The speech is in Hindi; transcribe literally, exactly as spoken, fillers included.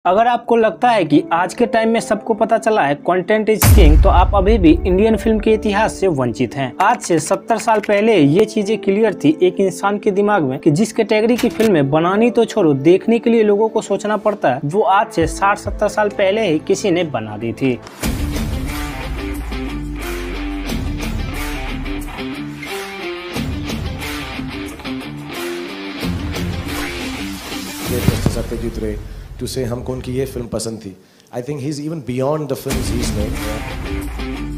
अगर आपको लगता है कि आज के टाइम में सबको पता चला है कंटेंट इज किंग, तो आप अभी भी इंडियन फिल्म के इतिहास से वंचित हैं। आज से सत्तर साल पहले ये चीजें क्लियर थी एक इंसान के दिमाग में कि जिस कैटेगरी की फिल्में बनानी तो छोड़ो, देखने के लिए लोगों को सोचना पड़ता है, वो आज से साठ सत्तर साल पहले ही किसी ने बना दी थी। सत्यजीत रे टू से हमको उनकी ये फिल्म पसंद थी। I think he is even beyond the films he is made.